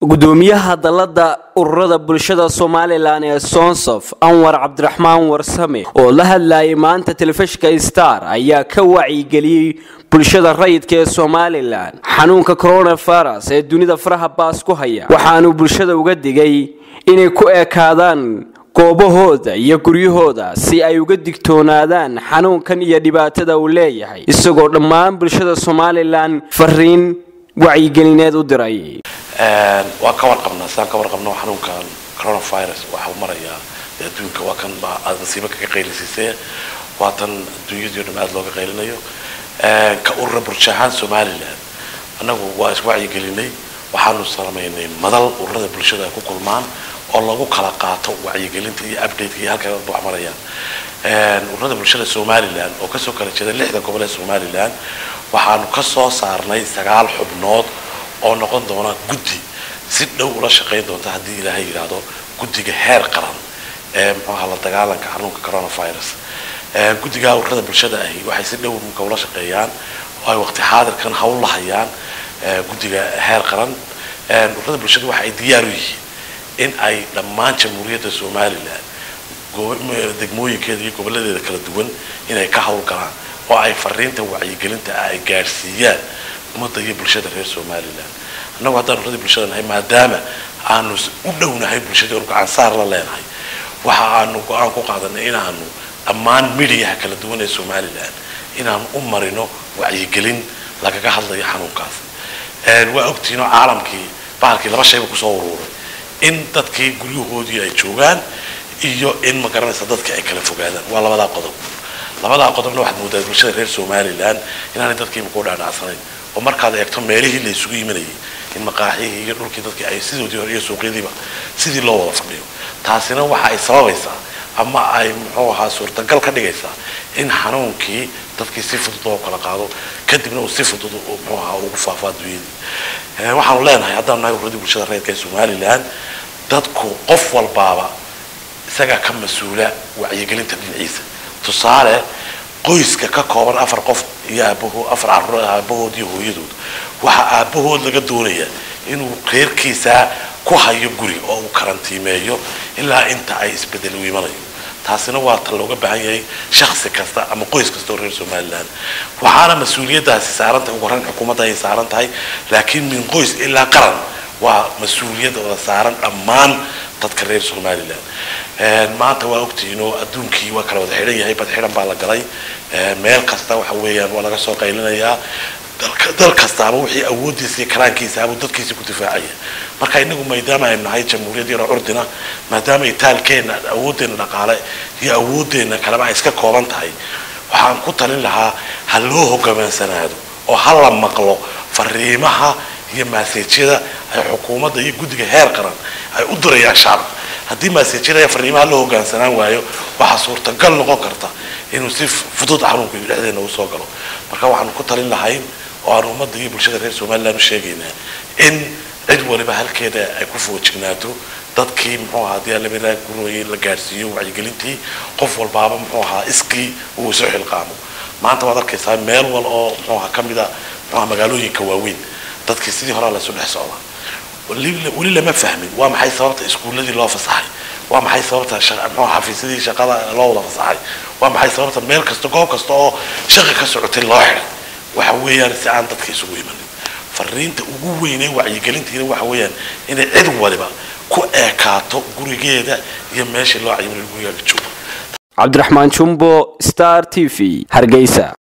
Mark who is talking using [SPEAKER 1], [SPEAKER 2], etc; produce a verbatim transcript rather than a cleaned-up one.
[SPEAKER 1] gudoomiyaha dalada ururada bulshada Soomaaliland ee Sonsof Anwar Cabdiraxmaan Warsame oo la hadlayay maanta telefishka Star ayaa ka wacyi galiyay bulshada rayidka ee Soomaaliland xanuunka coronavirus ee dunida faraha baas ku haya waxaanu bulshada uga digay inay ku eekaadaan goobahooda iyo guryahooda si ay uga digtoonaadaan xanuunkan iyo dhibaatada uu leeyahay isagoo dhammaan bulshada Soomaaliland fariin wacyi gelineed u diray
[SPEAKER 2] waa ka warqabnaa saan ka warqabnaa xanuunkan coronavirus waxa uu marayaa adduunka waa kan ba nasiibo ka qeylisay waa tan adduunyada oo dhan looga qeylinayo ka urur bulshada Soomaaliland anagu waa is wacyi gelinay waxaanu sameeynay madal ururada bulshada ku kulmaan oo lagu kala qaato wacyi gelinta iyo update iyo halka wax marayaan ururada bulshada Soomaaliland oo ka soo kala jeeda lixda gobol ee Soomaaliland waxaanu ka soo saarnay sagaal xubnood oo noqon doona guddi si dhow ula shaqeyn doonta hadii Ilaahay yiraahdo guddiga heer qaran ee maxaa la dagaalanka xanuunka coronavirus ee guddiga ururada bulshada ahi waxay si dhow uga shaqeeyaan oo ay waqti xaadirkan hawl lahayaan guddiga heer qaran ee ururada bulshada waxay diyaar u yihiin in ay dhammaan jamhuuriyadda Soomaaliland degmooyinkeeda iyo gobolladeeda kala duwan inay ka hawl galaan oo ay fariinta wacyi gelinta ay gaarsiiyaan ummadda iyo bulshada reer Soomaaliland annagu haddaan ururada bulshada nahay maadaama aanu u dhownahay bulshada oo gacan saar la leenahay waxa aanu go'aan ku qaadanay in aanu dhammaan media kala duwan ee Soomaaliland inaan u marino wacyi gelin lagaga hadlayo xanuunkaas ee waa ogtiino caalamkii baalkii laba shay ku soo ururay in dadkii guryahoodii ay joogaan iyo in ma garanaysa dadka ay kala fogaadaan waa labada qodob labada qodobna waxa moodaa bulshada reer Soomaaliland inaan dadkii ku dhaadhacsanayn oo markaad eegto meelihii la isugu yimaanay in maqaaxihi iyo dhulkii dadkii ay sidoo hore iyo suuqyadiiba sidii loo wada fadhiyo taasina waxa ay sababaysaa ama ay muxuu ahaa suurtagal ka dhigaysaa in xanuunkii dadkii si fudud loo kala qaado kadibna uu si fudud oo muxuu ahaa ugu faafaa dunida ee waxaan leenahay haddaan nahay ururada bulshada reerka Soomaaliland dadku qof walbaaba isaga ka mas'uula wacyi gelinta dhinaciisa tusaale qoyska ka kooban afar qof iyo aabahood afar carruur aabahood iyo hooyadood waxa aabahood laga doonayaa inuu reerkiisa ku hayo guri oo uu karantiimeeyo ilaa inta ay isbedel u imanayo taasina waa tan looga baahan yahay shakhsi kasta ama qoys kasta oo reer Soomaaliland waxaana mas'uuliyadaasi saaran tahay ugu horeyn xukuumadda ay saaran tahay laakiin min qoys ilaa qaran waa mas'uuliyad oo saaran dhammaan dadka reer Soomaaliland ee maanta waa ogtiino adduunkii waa kala wada xiran yahay bad xiran baa la galay ee meel kasta waxa weeyaan waa laga soo qaylinayaa dalka dal kasta ama wixii awoodiisa iyo karaankiisa ama dadkiisa ku difaacaya marka inagu maadaama ay nahay jamhuuriyadda urdina maadaama ay taalkeena awoodeena dhaqaale iyo awoodeena kala ba iska kooban tahay waxaan ku talin lahaa hal loo hoggaansanaado oo hal la maqlo fariimaha iyo message-yada ay xukuumadda iyo guddiga heer qaran ay u dirayaan shacabka haddii message-yada iyo fariimaha loo hoggaansanaan waayo waxa suurtagal noqon karta inuu si fudud xanuunku dhexdeena u soo galo marka waxaan ku talin lahayn oo aan ummadda iyo bulshada reer Soomaaliland u sheegaynaa in cid waliba halkeeda ay ku foojignaato dadkii muxuu ahaa hadii la bilaay gurooyay la gaarsiiyo wacyi gelintii qof walbaaba muxuu ahaa iskii uu soo xilqaamo maanta waad arkaysaa meel wal oo muxuu ahaa kamida magaalooyinka waaweyn dadkii sidii hore la soo dhex socda wali lama fahmin waa maxay sababta iskuuladii loo fasaxay waa maxay sababta shaqada xafiisyadii shaqada loo wada fasaxay waa maxay sababta meel kasta goob kasta oo shaqo ka socotay loo xiray waxa weeyaan si aan dadka isugu imanin fariinta ugu weyn ee wacyi gelintiina waxa weeyaan in cid waliba ku eekaato gurigeeda iyo meesha loo cayimay guriga joogo
[SPEAKER 1] Cabdiraxmaan Jumbo Star T V Hargeysa.